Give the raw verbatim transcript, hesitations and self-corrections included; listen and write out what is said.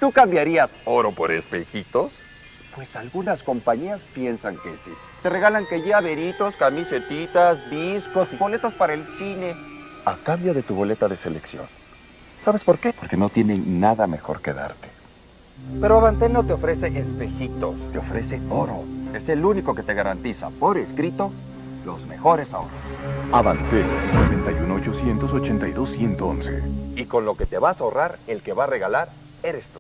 ¿Tú cambiarías oro por espejitos? Pues algunas compañías piensan que sí. Te regalan que llaveritos, camisetitas, discos y boletos para el cine. A cambio de tu boleta de selección. ¿Sabes por qué? Porque no tienen nada mejor que darte. Pero Avantel no te ofrece espejitos, te ofrece oro. Es el único que te garantiza, por escrito, los mejores ahorros. Avantel, noventa y uno, ochocientos ochenta y dos, ciento once. Y con lo que te vas a ahorrar, el que va a regalar eres tú.